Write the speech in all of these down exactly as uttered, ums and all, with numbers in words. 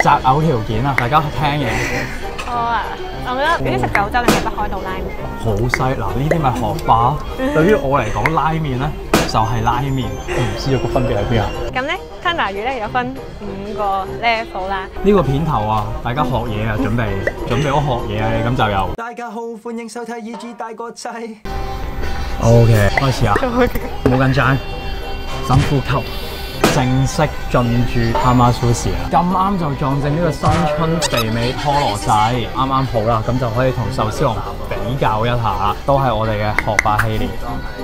擇偶條件啊，大家聽嘢。 我啊，我覺得如果食九州，你係北海道拉麵。 好犀嗱，呢啲咪學霸。對於我嚟講，拉麵咧就係拉麵，我唔知個分別喺邊啊。 咁咧，吞拿魚咧有分五個 level 啦。 呢個片頭啊，大家學嘢啊，準備準備好學嘢啊，咁就有。 大家好，歡迎收睇《二字大個仔》。 OK， 開始啊！冇緊張，深呼吸。正式進駐哈馬蘇士啦！咁啱就撞正呢個新春肥美拖羅仔，啱啱好啦，咁就可以同壽司郎比較一下啦，都係我哋嘅學霸系列。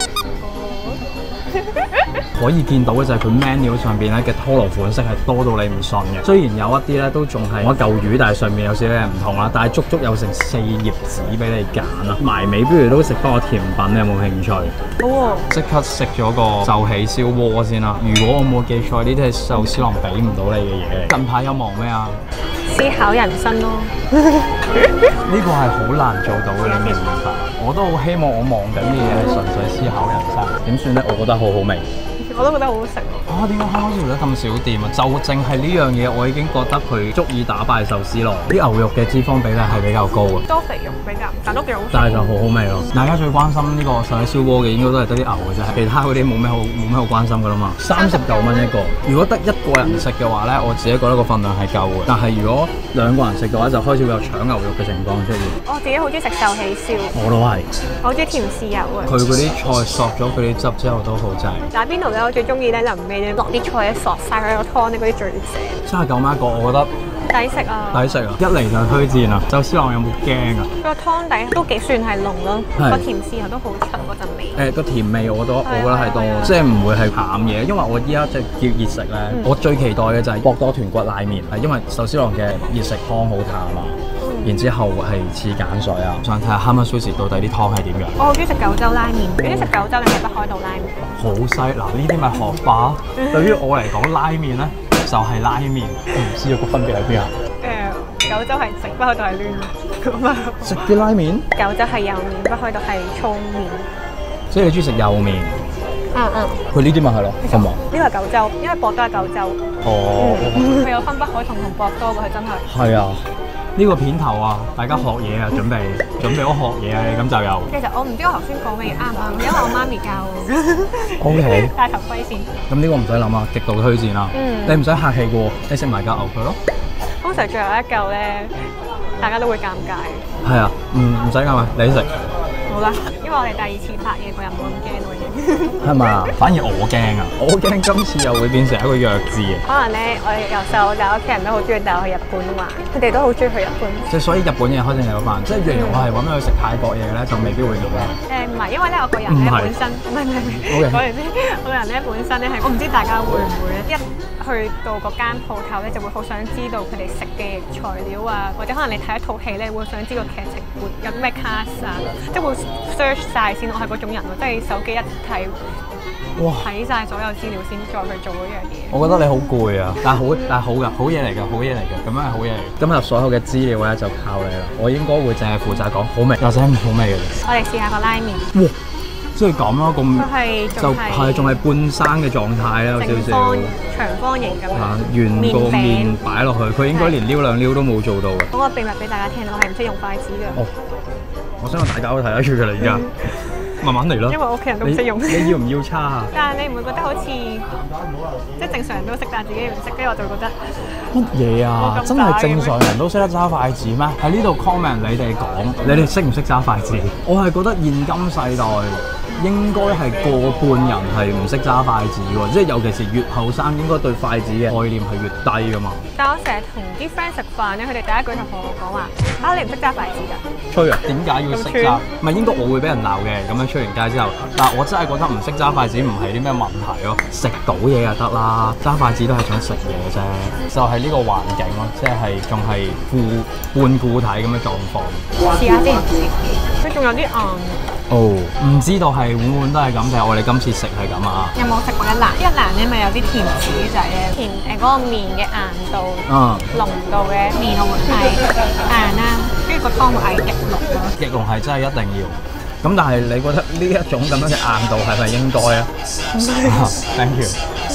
可以見到嘅就係佢 menu 上邊咧嘅拖羅款式係多到你唔信嘅。雖然有一啲咧都仲係我嚿魚，但係上面有少少唔同啦。但係足足有成四頁紙俾你揀啊！埋尾不如都食翻個甜品，你有冇興趣？好喎！即刻食咗個壽喜燒鍋先啦。如果我冇記錯，呢啲係壽司郎俾唔到你嘅嘢嚟。近排有忙咩啊？ 思考人生咯。 呢個係好難做到嘅，你明唔明白？我都好希望我忙緊嘅嘢係純粹思考人生。點算咧？我覺得好好味。 我都覺得好好食啊！點解香港做得咁少店啊？就淨係呢樣嘢，我已經覺得佢足以打敗壽司郎。啲牛肉嘅脂肪比例係比較高啊， 多肥肉比較，但都幾好食。 但係就好好味咯。大家最關心呢個壽喜燒鍋嘅應該都係得啲牛嘅啫，其他嗰啲冇咩好冇咩好關心噶啦嘛。三十九蚊一個，如果得一個人食嘅話咧，我自己覺得個份量係夠嘅。但係如果兩個人食嘅話，就開始會有搶牛肉嘅情況出現。 我自己好中意食壽喜燒， 我都係。 我好中意甜豉油啊。 佢嗰啲菜索咗佢啲汁之後都好正。 但係邊度咧？我最中意咧臨尾咧落啲菜咧索晒佢個湯咧，嗰啲最正。三十九蚊一個，我覺得抵食啊！抵食啊！一嚟就推薦啊！壽司郎有冇驚啊？個湯底都幾算係濃咯，個甜豉油都好出嗰陣味。誒個甜味我覺得我覺得係多，即係唔會係淡嘢。因為我依家即係叫熱食咧，我最期待嘅就係博多豚骨拉麵，係因為壽司郎嘅熱食湯好淡啊。然之後係似鹼水啊！想睇下哈馬蘇士到底啲湯係點樣？我好中意食九州拉麵，如果食九州定係北海道拉麵？好犀嗱！呢啲咪學霸。對於我嚟講，拉麵咧就係拉麵，我唔知個分別喺邊啊？誒，九州係食，北海道係攣咁啊！食啲拉麵？九州係幼麵，北海道係粗麵。所以你中意食幼麵？嗯嗯。佢呢啲咪係咯，係嘛？呢個係九州，因為博多係九州。哦。佢有分北海同同博多㗎，佢真係。係啊。呢個片頭啊，大家學嘢啊，準備準備好學嘢啊，咁就有。其實我唔知我頭先講嘅嘢啱唔啱，因為我媽咪教我。O K。戴頭盔先。咁呢個唔使諗啊，極度推薦啊。嗯。你唔使客氣嘅喎，你食埋嚿牛佢咯。通常最後一嚿咧，大家都會尷尬。係啊，唔唔使尷尬，你食。好啦，因為我哋第二次拍嘢，個人冇咁驚咯已經。係嘛？反而我驚啊！我驚今次又會變成一個弱智嘅。可能咧，我哋由細我哋屋企人都好中意帶我去日本玩，佢哋都好中意去日本。即係所以日本嘢開正有飯，即係若然我係揾佢去食泰國嘢咧，就未必會咁啦。誒唔係，因為咧我個人咧本身唔係唔係唔係，講嚟先，我個人咧本身咧係我唔知大家會唔會咧一去到嗰間鋪頭咧就會好想知道佢哋食嘅材料啊，或者可能你睇一套戲咧會想知個劇情會有啲咩 cast 啊，即係會 search 晒先。我係嗰種人喎，即係手機一睇。哇！睇晒所有資料先再去做嗰樣嘢。我覺得你好攰啊，但係好但係好㗎，好嘢嚟㗎，好嘢嚟㗎，咁樣係好嘢嚟。今日所有嘅資料咧就靠你啦，我應該會淨係負責講好味或者唔好味嘅啫。我哋試下個拉麵。哇！即係咁咯，咁就係仲係半生嘅狀態啦，有少少長方形咁樣。圓個麵擺落去，佢應該連撩兩撩都冇做到嘅。講個秘密俾大家聽，我係唔識用筷子嘅。哦，我相信大家都睇得出㗎啦，而家。慢慢嚟咯，因為我屋企人都唔識用。你要唔要叉啊？但係你唔會覺得好似即係正常人都識，但係自己唔識，跟住我就覺得乜嘢啊？真係正常人都識得揸筷子咩？喺呢度 comment 你哋講，你哋識唔識揸筷子？我係覺得現今世代應該係過半人係唔識揸筷子喎，即係尤其是越後生，應該對筷子嘅概念係越低噶嘛。但係我成日同啲 friend 食飯咧，佢哋第一句就同我講話：啊，你唔識揸筷子㗎？吹啊！點解要識揸？唔係應該我會俾人鬧嘅，咁樣出完街之後，但係我真係覺得唔識揸筷子唔係啲咩問題咯，食到嘢就得啦，揸筷子都係想食嘢啫，就係呢個環境咯，即係仲係固半固體咁嘅狀況。試下先，佢仲有啲硬。哦，唔知道係碗碗都係咁定係我哋今次食係咁啊？有冇食過一蘭？一蘭咧咪有啲甜柿仔嘅，甜誒嗰個麵嘅硬度、嗯、濃度嘅麵我會係硬啦，跟住個湯會係極濃咯。極濃係真係一定要。咁但係你覺得呢一種咁樣嘅硬度係咪應該啊？唔係。Thank you。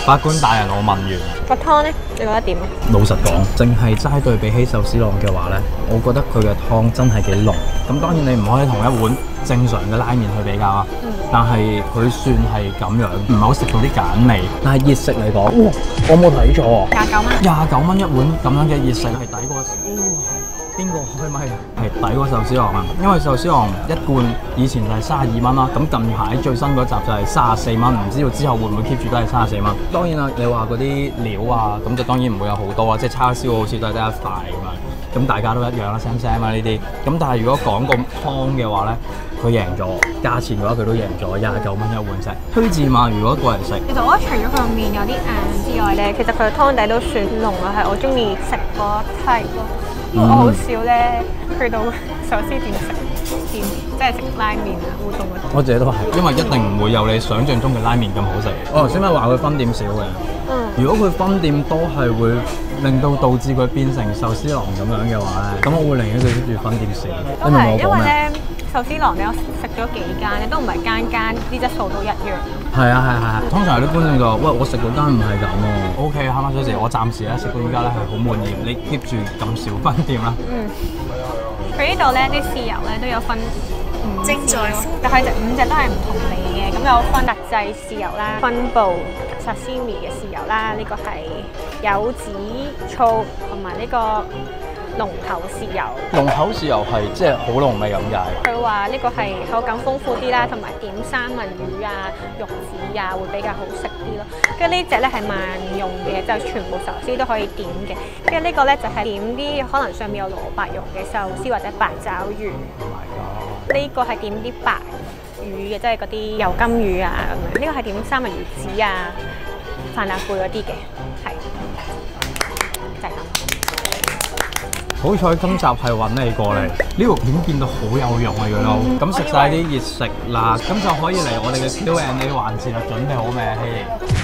法官大人，我問完。 個湯咧，你覺得點啊？ 老實講，淨係齋對比起壽司郎嘅話咧，我覺得佢嘅湯真係幾濃。咁當然你唔可以同一碗正常嘅拉麵去比較啊。嗯、但係佢算係咁樣，唔係好食到啲鹼味。但係熱食嚟講，哇！我冇睇錯啊！ 廿九蚊。 廿九蚊一碗咁樣嘅熱食係抵過。邊個開咪啊？係抵過壽司郎啊！因為壽司郎一罐以前就係三十二蚊啦，咁近排最新嗰集就係三十四蚊，唔知道之後會唔會 keep 住都係三十四蚊。當然啦，你話嗰啲料啊，咁就當然唔會有好多啊，即係叉燒好似都係得一塊咁樣，咁大家都一樣啦 ，same same 啊呢啲。咁但係如果講個湯嘅話咧，佢贏咗，價錢嘅話佢都贏咗，廿九蚊一碗食。推薦嘛，如果過嚟食。其實我覺得除咗佢個麵有啲硬之外咧，其實佢個湯底都算濃啊，係我中意食嗰 type 咯。我好少咧去到壽司店食店，即係食拉麵啊、烏冬嗰啲。我自己都係，因為一定唔會有你想象中嘅拉麵咁好食。我頭先咪話佢分店少嘅，嗯，如果佢分店多係會令到導致佢變成壽司郎咁樣嘅話咧，咁我會寧願佢跟住分店少。 都係，因為咧壽司郎你我食咗幾間咧，都唔係間間啲質素都一樣。係啊係係係，通常有啲觀眾就話：喂，我食嗰間唔係咁喎。O K，慳翻少少，我暫時咧食到依家咧係好滿意。你 keep 住咁少分店啦。嗯。佢呢度咧啲豉油咧都有分五隻，但係隻五隻都係唔同味嘅。咁有分特製豉油啦，分部沙西米嘅豉油啦，呢、這個係柚子醋同埋呢個龍頭豉油。龍頭豉油係即係好濃味咁解。佢話呢個係口感豐富啲啦，同埋點三文魚啊、玉子啊會比較好食啲咯。跟住呢隻咧係萬用嘅，就全部壽司都可以點嘅。跟住呢個咧就係點啲可能上面有蘿蔔蓉嘅壽司或者八爪魚。Oh my god！呢個係點啲白魚嘅，即係嗰啲油甘魚啊咁樣。呢個係點三文魚子啊、飯辣貝嗰啲嘅，係就係咁。好彩今集係揾你過嚟，呢條片見到好有用啊，佢都咁食晒啲熱食啦，咁就可以嚟我哋嘅 Q and A 環節啦。準備好未，希？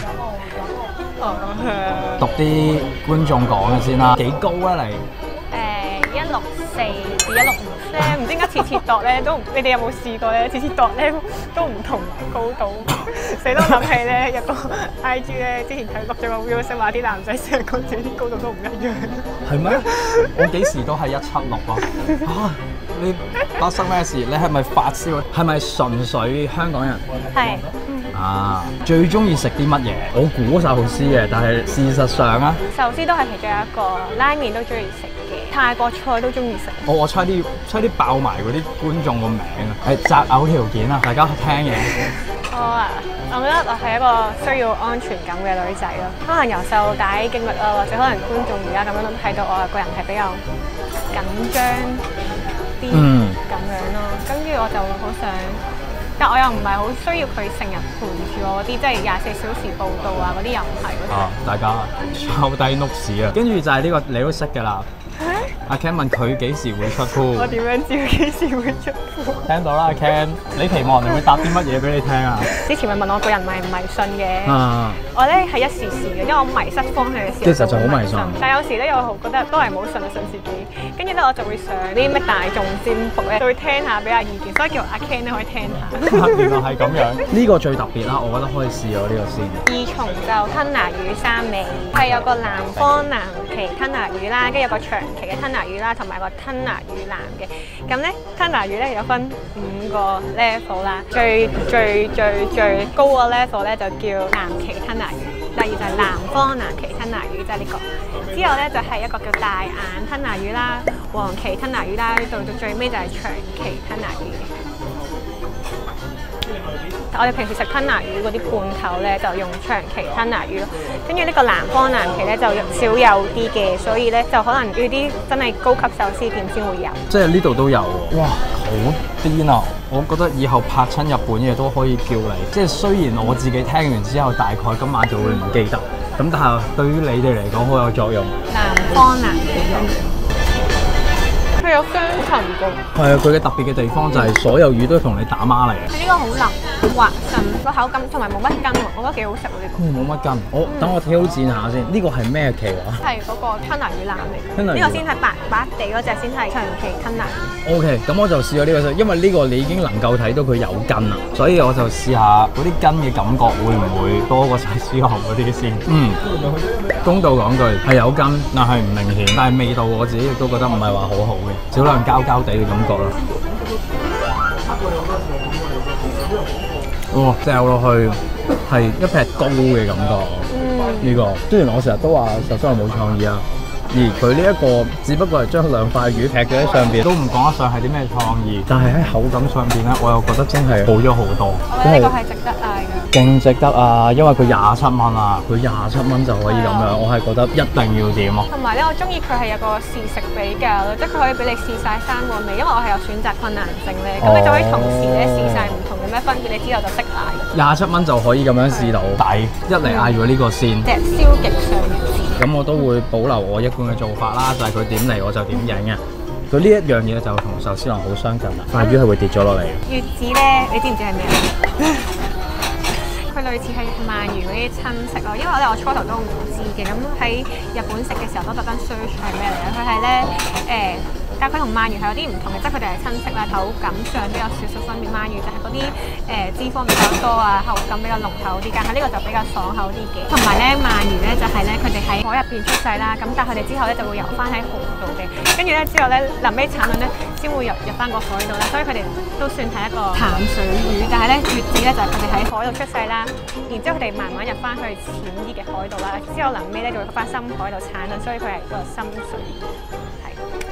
讀啲觀眾講嘅先啦，幾高啊你？誒一六四至一六五咧，唔知點解次次度咧都，你哋有冇試過咧？次次度咧都唔同高度，死都諗起咧一個 I G 咧，之前睇錄咗個 video 話啲男仔成日講自己啲高度都唔一樣。係咩？我幾時都係一七六啊！啊，你發生咩事？你係咪發燒？係咪純粹香港人？係。啊，最中意食啲乜嘢？我估壽司嘅，但係事實上啊，壽司都係其中一個，拉麵都中意食嘅，泰國菜都中意食。我我猜啲猜啲爆埋嗰啲觀眾個名啊，係擇偶條件啊，大家聽嘢。我啊，我覺得我係一個需要安全感嘅女仔咯，可能由細到大經歷啦，或者可能觀眾而家咁樣都睇到我個人係比較緊張啲咁樣咯，跟住我就好想。但我又唔係好需要佢成日陪住我嗰啲，即係廿四小時報道啊嗰啲又唔係嗰啲。啊，大家抄低 notes 啊，跟住就係呢個你都識㗎啦。阿 Ken 問佢幾時會出 pool？ 我點樣知佢幾時會出 pool？ 聽到啦，阿 Ken，你期望人哋會答啲乜嘢俾你聽啊？之前咪問我個人迷唔迷信嘅，啊、我咧係一時時嘅，因為我迷失方向嘅時候，其實就好迷信。但有時咧又覺得都係冇信就信自己，跟住咧我就會上啲咩大眾占卜咧，就會聽下俾下意見，所以叫阿 Ken 咧可以聽下。原來係咁樣，呢個最特別啦，我覺得可以試咗呢個先。二重就吞拿魚三味，係有個南方南旗吞拿魚啦，跟住有個長旗嘅吞拿魚啦，同埋個吞拿魚腩嘅。咁咧吞拿魚咧有分五個 level 啦，最最最最高個 level 咧就叫南旗吞拿魚，第二就係南方南旗吞拿魚，即係呢個。之後咧就係一個叫大眼吞拿魚啦、黃旗吞拿魚啦，到到最尾就係長旗吞拿魚。我哋平時食吞拿魚嗰啲罐頭咧，就用長旗吞拿魚咯。跟住呢個南方南旗咧就少有啲嘅，所以咧就可能要啲真係高級壽司店先會有。即係呢度都有喎，哇，好癲啊！我覺得以後拍親日本嘢都可以叫你。即係雖然我自己聽完之後，大概今晚就會唔記得，咁但係對於你哋嚟講好有作用。南方南旗。佢佢有雙層㗎。 係啊，佢嘅特別嘅地方就係所有魚都同你打孖嚟嘅。 佢呢個好腍滑順，個口感同埋冇乜筋喎，我覺得幾好食喎呢個。 冇乜筋，我等我挑戰下先。呢個係咩鰭啊？ 係嗰個吞拿魚腩嚟嘅。 吞拿魚呢個先係白白地嗰隻先係長期吞拿魚。 O K， 咁我就試咗呢個先，因為呢個你已經能夠睇到佢有筋啦，所以我就試下嗰啲筋嘅感覺會唔會多過晒絲殼嗰啲先。嗯，公道講句係有筋，但係唔明顯，但係味道我自己亦都覺得唔係話好好嘅，少量膠膠地嘅感覺啦。哇，嚼落去係一劈膏嘅感覺。嗯，呢、這個雖然我成日都話壽司郎冇創意啊。而佢呢一個只不過係將兩塊魚劈咗喺上邊，都唔講得上係啲咩創意，但係喺口感上邊咧，我又覺得真係好咗好多。 我覺得呢個係值得嗌嘅， 勁值得啊！因為佢廿七蚊啊，佢廿七蚊就可以咁樣，我係覺得一定要點咯。 同埋咧，我中意佢係有個試食比較咯，即係佢可以俾你試晒三個味，因為我係有選擇困難症咧，咁、哦、你就可以同時咧試晒唔同嘅咩分別，你之後就識嗌。廿七蚊就可以咁樣試到，抵一嚟嗌咗呢個先。 隻燒極上魚子。 咁我都會保留我一貫嘅做法啦，就係佢點嚟我就點影嘅。佢呢一樣嘢就同壽司郎好相近啦，塊魚係會跌咗落嚟。 月子咧，你知唔知係咩啊？佢類似係鰻魚嗰啲親戚咯，因為咧我初頭都唔知嘅，咁喺日本食嘅時候都特登 search 係咩嚟嘅。佢係咧誒。但係佢同鰻魚係有啲唔同嘅，即係佢哋係親戚啦，口感上都有少少分別。鰻魚就係嗰啲誒脂肪比較多啊，口感比較濃厚啲，但係呢個就比較爽口啲嘅。同埋咧鰻魚咧就係咧佢哋喺海入邊出世啦，咁但係佢哋之後咧就會游翻喺河度嘅，跟住咧之後咧臨尾產卵咧先會入入翻個海度啦，所以佢哋都算係一個淡水魚。但係咧月子咧就係佢哋喺海度出世啦，然之後佢哋慢慢入翻去淺啲嘅海度啦，之後臨尾咧就會翻深海度產卵，所以佢係個深水魚。係。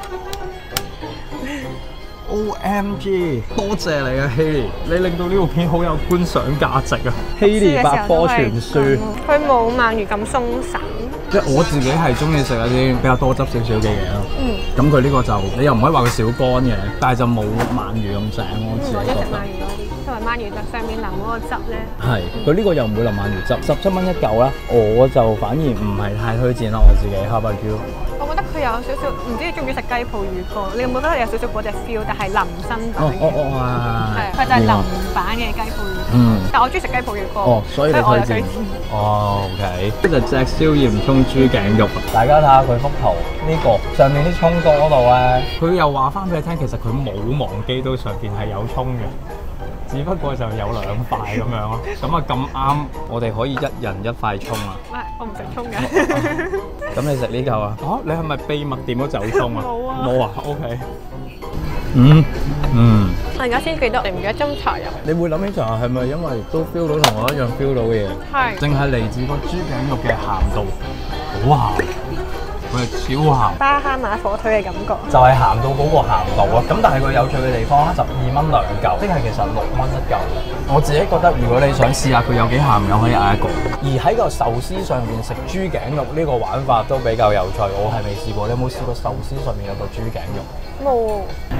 O M G！ 多謝你啊，希利，你令到呢部片好有觀賞價值啊！希利百科全書， 佢冇鰻魚咁鬆散。 即係我自己係中意食一啲比較多汁少少嘅嘢咯。嗯。咁佢呢個就你又唔可以話佢少乾嘅，但係就冇鰻魚咁正咯。我自己覺得。鰻魚多啲，同埋鰻魚就上面淋嗰個汁咧。係，佢呢個又唔會淋鰻魚汁，十七蚊一嚿啦。我就反而唔係太推薦啦，我自己。How about you？ 我覺得佢有少少，唔知你中唔中意食雞泡魚乾？你有冇覺得有少少嗰隻 feel？但係淋身版嘅。哦哦哦係。係，佢就係淋版嘅雞泡魚乾。嗯。但我中意食雞泡魚乾。哦，所以你推薦。哦 ，OK。呢就隻燒鹽葱豬頸肉，大家睇下佢幅圖，呢、這個上面啲葱多嗰度咧，佢又話翻俾你聽，其實佢冇忘記到上邊係有葱嘅。只不過就有兩塊咁樣咯，咁啊咁啱，我哋可以一人一塊葱啊！喂，我唔食葱嘅。咁你食呢嚿啊？嚇，你係咪秘密點咗走葱啊？冇啊！冇啊 ，OK。嗯嗯。我而家先記得，你唔記得斟茶飲。你會諗起茶係咪因為都 feel 到同我一樣 feel 到嘅嘢？係。淨係嚟自個豬頸肉嘅鹹度，好鹹。佢係超鹹，巴哈馬火腿嘅感覺，就係鹹到嗰個鹹度啊！咁但係佢有趣嘅地方咧，十二蚊兩嚿，即係其實六蚊一嚿。我自己覺得，如果你想試下佢有幾鹹，又可以嗌一個。而喺個壽司上邊食豬頸肉呢個玩法都比較有趣，我係未試過。你有冇試過壽司上面有個豬頸肉？冇。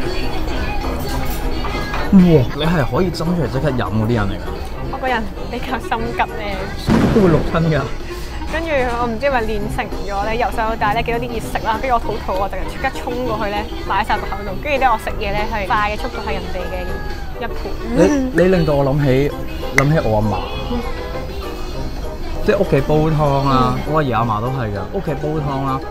哇！你係可以斟出嚟即刻飲嗰啲人嚟㗎？我個人比較心急咧，都會淥親㗎。跟住我唔知係咪練成咗咧，由細到大咧見到啲熱食啦，跟住我肚肚我就即刻衝過去咧，擺晒個口度，跟住咧我食嘢咧係快嘅速度係人哋嘅一倍。你你令到我諗起諗起我阿嫲，即係屋企煲湯啦，我阿爺阿嫲都係㗎，屋企煲湯啦，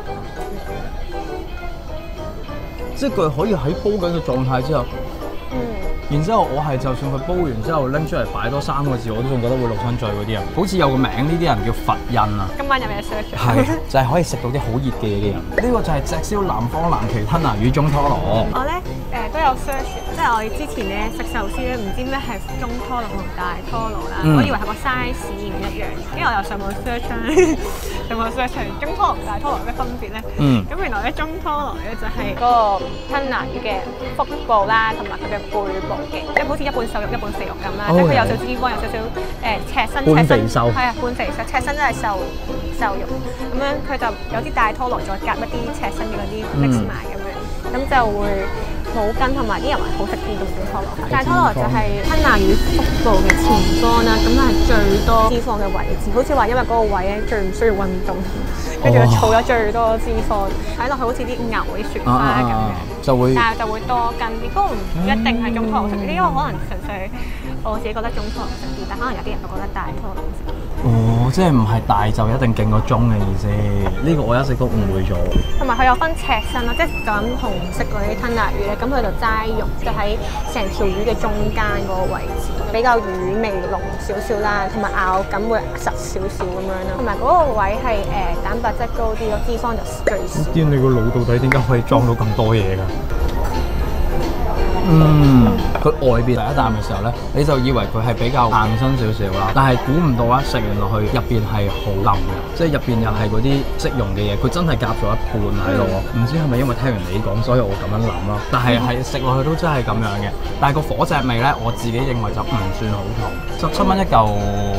即係佢可以喺煲緊嘅狀態之後。嗯。然之後我係就算佢煲完之後拎出嚟擺多三個字，我都仲覺得會淥親嘴嗰啲人，好似有個名呢啲人叫佛印啊。今晚有咩 search？ 係就係、是、可以食到啲好熱嘅嘢嘅人。呢、這個就係隻燒南方藍鰭吞拿魚中拖羅。我咧誒、呃、都有 search， 即係我哋之前咧食壽司咧，唔知咩係中拖羅同大拖羅啦、嗯，我以為係個 size 唔一樣，跟住我又上網 search 啦，上網 search 中拖羅同大拖羅有咩分別咧？嗯。咁原來咧中拖羅咧就係嗰個吞拿魚嘅腹部啦，同埋佢嘅背部。即係好似一半瘦肉一半肥肉咁啦， okay. 即係佢有少少脂肪，有少少誒赤身，半肥瘦，係啊，半肥瘦，赤身真係瘦瘦肉咁樣，佢就有啲大拖羅再夾一啲赤身嘅嗰啲 mix 埋咁樣，咁就會冇筋，同埋啲人話好食啲嘅大拖羅。大拖羅就係吞拿魚腹部嘅前方啦，咁係最多脂肪嘅位置。好似話因為嗰個位咧最唔需要運動，跟住儲咗最多脂肪，睇落去好似啲牛啲雪花咁樣， 就會， 但係就會多筋啲。不過唔一定係中拖羅食啲，因為可能純粹我自己覺得中拖羅食啲，但可能有啲人就覺得大拖羅食啲。 哦，即係唔係大就一定勁過中嘅意思？呢個我一直都誤會咗。 同埋佢有分尺身咯，即係就咁紅色嗰啲吞拿魚咧，咁佢就齋肉，就喺成條魚嘅中間嗰個位置，比較魚味濃少少啦，同埋咬感會實少少咁樣啦。同埋嗰個位係誒、呃、蛋白質高啲咯，脂肪就最少。 癲！你個腦到底點解可以裝到咁多嘢㗎？嗯，佢外邊第一啖嘅時候咧，你就以為佢係比較硬身少少啦，但係估唔到啊！食完落去入邊係好腍嘅，即係入邊又係嗰啲即溶嘅嘢，佢真係夾咗一半喺度喎。唔、嗯、知係咪因為聽完你講，所以我咁樣諗咯。但係係食落去都真係咁樣嘅，但係個火隻味咧，我自己認為就唔算好重，十七蚊一嚿。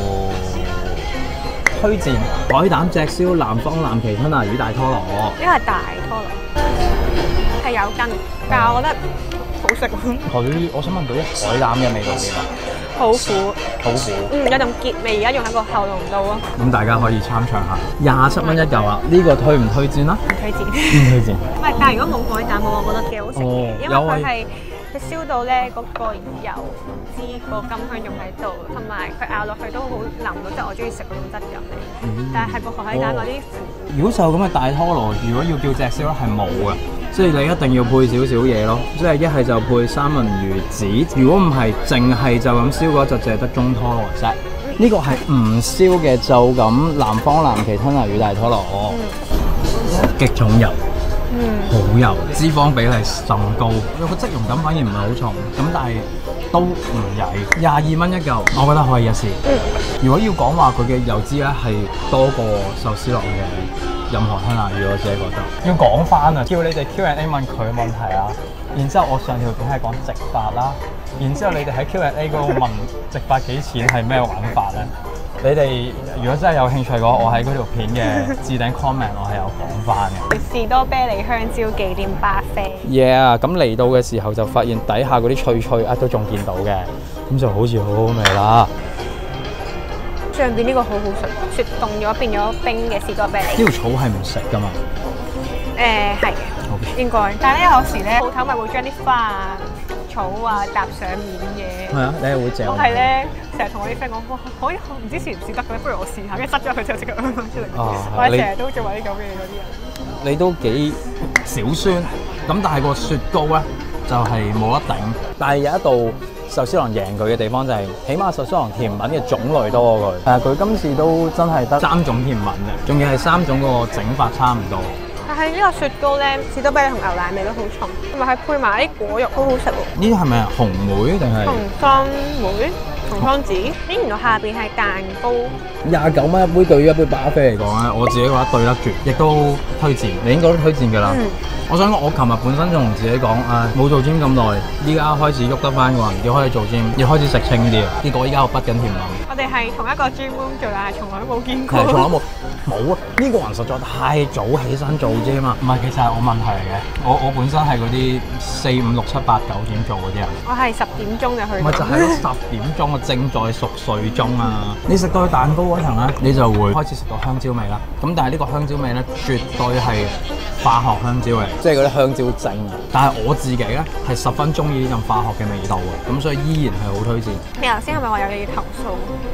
推薦海膽隻燒南方藍鰭吞拿魚大拖羅。 呢個係大拖羅，係有筋，但係我覺得。好食佢，我想問佢啲海膽嘅味道點啊？ 好苦， 好苦。 嗯，有陣結味，而家用喺個喉嚨度咯。 咁大家可以參詳下，廿七蚊一嚿啊！呢個推唔推薦啦？ 唔推薦。 唔推薦。 唔係，但係如果冇海膽，我覺得幾好食嘅， 哦、 因為佢係佢燒到咧嗰個油脂個甘香仲喺度，同埋佢咬落去都好腍到，即係我中意食嗰種質感嚟。嗯、但係個海膽嗰啲， 如果就咁嘅大拖羅，如果要叫隻燒咧，係冇嘅。即係你一定要配少少嘢咯，即係一係就配三文魚子，如果唔係淨係就咁燒嗰就淨係得中拖羅啫。呢、這個係唔燒嘅，就咁南方藍鰭吞拿魚大拖羅，極、嗯、重油，嗯，好油，脂肪比例甚高，有個即溶感反而唔係好重，咁但係都唔曳，廿二蚊一嚿，我覺得可以一試。嗯、如果要講話佢嘅油脂咧係多過壽司郎嘅。任何吞拿魚我自己覺得要講翻啊，叫你哋 Q and A 問佢問題啊，然之後我上條片係講直發啦，然之後你哋喺 Q and A 嗰度問直發幾錢係咩玩法咧？你哋如果真係有興趣嘅話，我喺嗰條片嘅置頂 comment 我係有講翻嘅。 士多啤梨香蕉忌廉巴菲。 Yeah， 咁嚟到嘅時候就發現底下嗰啲脆脆啊都仲見到嘅，咁就好似好好味啦。 上邊呢個好好食，雪凍咗變咗冰嘅士多啤梨。 呢條草係唔食噶嘛？ 誒係嘅，okay. 應該。但係咧有時咧鋪頭咪會將啲花啊、草啊搭上面嘅。係啊，你係會嚼。我係咧成日同我啲 friend 講，哇，可以唔知試唔試得嘅咧？不如我試下，跟住塞咗佢之後即刻掹翻出嚟。哦，我成日都做埋啲咁嘅嘢嗰啲人。你都幾少酸，咁但係個雪糕咧就係冇得頂。但係有一道壽司郎贏佢嘅地方就係，起碼壽司郎甜品嘅種類多過佢。誒，佢今次都真係得三種甜品嘅，仲要係三種個整法差唔多。但係呢個雪糕咧，士多啤梨同牛奶味都好重，同埋係配埋啲果肉，好好食喎。呢啲係咪啊？紅莓定係？紅桑梅、紅桑子。呢原來下邊係蛋糕。廿九蚊一杯，對於一杯巴菲嚟講咧，我自己覺得對得住，亦都推薦。你應該都推薦㗎啦。嗯我想講，我琴日本身仲同自己講，誒冇做 gym 咁耐，依家開始喐得翻個人，要開始做 gym，要開始食清啲。結果依家我畢緊甜品。我哋係同一個 gym room 做，但係從來都冇見過。係，從來冇冇啊！呢、呢個人實在太早起身做 gym 啊！唔係，其實係我問題嚟嘅。我我本身係嗰啲四五六七八九點做嗰啲人。我係十點鐘就去。咪就係咯，十點鐘啊，正在熟睡中啊！你食到蛋糕嗰層咧，你就會開始食到香蕉味啦。咁但係呢個香蕉味咧，絕對係化學香蕉味。即係嗰啲香蕉精，但係我自己咧係十分中意呢種化學嘅味道嘅，咁所以依然係好推薦。你頭先係咪話有嘢要投訴？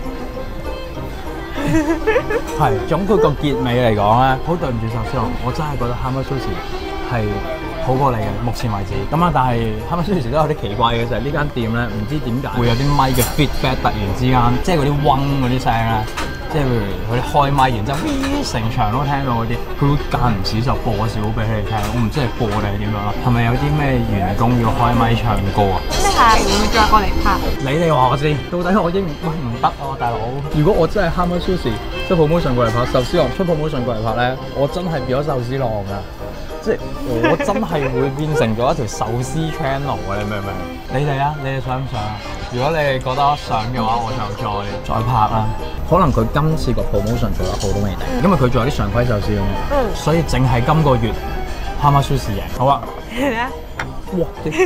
係總括個結尾嚟講咧，好對唔住壽司郎，我真係覺得 Hama Sushi 係好過你嘅，目前為止。咁啊，但係 Hama Sushi 都有啲奇怪嘅就係、是、呢間店咧，唔知點解會有啲咪嘅 feedback， 突然之間，即係嗰啲嗡嗰啲聲咧。即係譬如佢哋開咪，然之後成場都聽到嗰啲，佢會間唔時就播少俾你聽。我唔知係播定係點樣啦。係咪有啲咩員工要開咪唱歌啊？咁你下期會唔會再過嚟拍？你哋話我知，到底我應喂唔得啊，大佬！如果我真係 Hama Sushi 出 promotion 過嚟拍，壽司郎出 promotion 過嚟拍咧，我真係變咗壽司郎㗎。即係我真係會變成咗一條壽司 channel 啊！你明唔明？你哋啊，你哋想唔想啊？如果你哋覺得想嘅話，我就再再拍啦。可能佢今次個 promotion 做得好都未定，因為佢仲有啲常規壽司啊嘛。嗯。所以淨係今個月 Hama Sushi贏。好啊。 哇！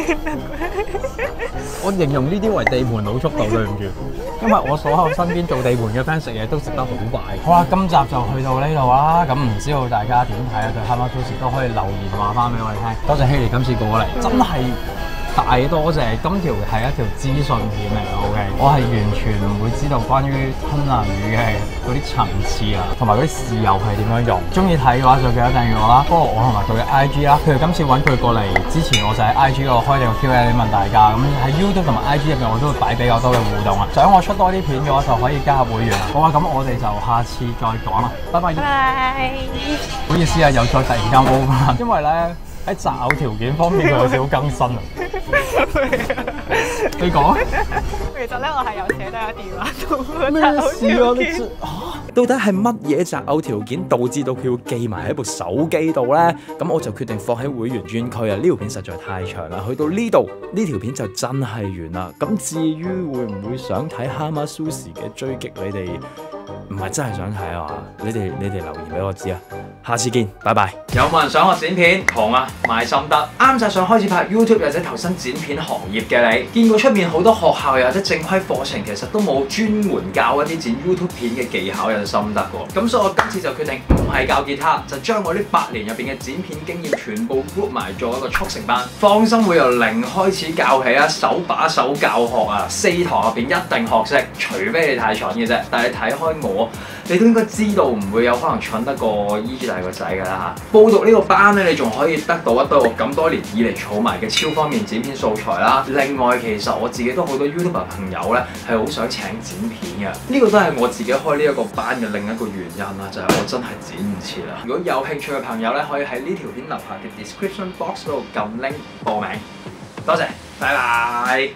我形容呢啲為地盤佬速度，對唔住，因為我所有身邊做地盤嘅 friend 食嘢都食得好快。好啦，今集就去到呢度啦。咁唔知道大家點睇啊？對 Hamakushi 都可以留言話翻俾我哋聽。多謝 Hailey 今次過嚟，真係〜大多謝，今條係一條資訊片嚟嘅 ，OK。我係完全唔會知道關於吞拿魚嘅嗰啲層次啊，同埋嗰啲豉油係點樣用。中意睇嘅話就記得訂閱我啦，follow我同埋佢嘅 I G 啦。譬如今次揾佢過嚟之前，我就喺 I G 嗰度開定個 Q and A 問大家。咁喺 YouTube 同埋 I G 入面，我都會擺比較多嘅互動啊。想我出多啲片嘅話，就可以加入會員啊。好啊，咁我哋就下次再講啦，拜拜。拜拜。唔好意思啊，又再突然間 over，因為咧。喺擇偶條件方面，佢有少少更新啊！你講其實咧，我係有寫低喺電話度。 咩事啊？你知啊？ 到底係乜嘢擇偶條件導致到佢要記埋喺部手機度呢？咁我就決定放喺會員專區啊！呢條片實在太長啦，去到呢度呢條片就真係完啦。咁至於會唔會想睇 Hamakushi 嘅追擊，你哋唔係真係想睇啊？你哋你哋留言俾我知啊！下次見，拜拜。 有冇人想學剪片？窮啊，賣心得。啱晒想開始拍 YouTube 或者投身剪片行業嘅你，見過出面好多學校又或者正規課程，其實都冇專門教一啲剪 YouTube 片嘅技巧有心得喎。咁所以我今次就決定唔係教吉他，就將我呢八年入邊嘅剪片經驗全部 group 埋做一個速成班。放心會由零開始教起啊，手把手教學啊，四堂入邊一定學識，除非你太蠢嘅啫。但係你睇開我，你都應該知道唔會有可能蠢得過 E G 大個仔㗎啦嚇。報讀呢個班咧，你仲可以得到一堆我咁多年以嚟儲埋嘅超方便剪片素材啦。另外，其實我自己都好多 YouTuber 朋友咧係好想請剪片嘅，呢個都係我自己開呢一個班嘅另一個原因啦，就係我真係剪唔切啦。如果有興趣嘅朋友咧，可以喺呢條片樓下嘅 description box 度撳 link 報名。多謝，拜拜。